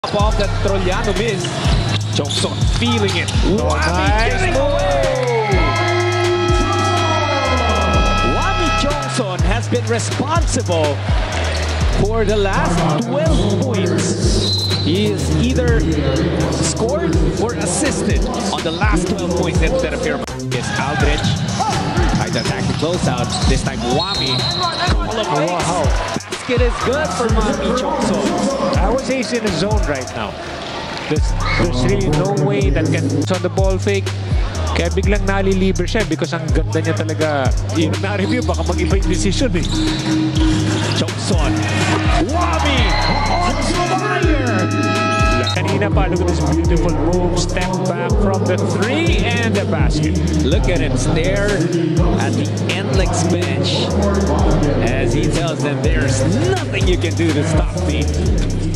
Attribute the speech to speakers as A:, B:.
A: Off that Trollano miss. Tiongson feeling it. Juami getting away. Juami Tiongson has been responsible for the last 12 points. He is either scored or assisted on the last 12 points instead of here. Is Aldrich. Tries to attack the closeout. This time Juami. Wow. Basket is good for Juami Tiongson.
B: I would say he's in a zone right now. There's really no way that can on the ball fake. Kaya biglang nalilibre siya because ang ganda niya talaga. Yung na-review, baka mag-iba yung decision eh.
A: Tiongson. Juami on fire!
B: Kanina pa, look at this beautiful move. Step back from the three and the basket.
A: Look at him stare at the Nlex bench as he tells them there's nothing you can do to stop me.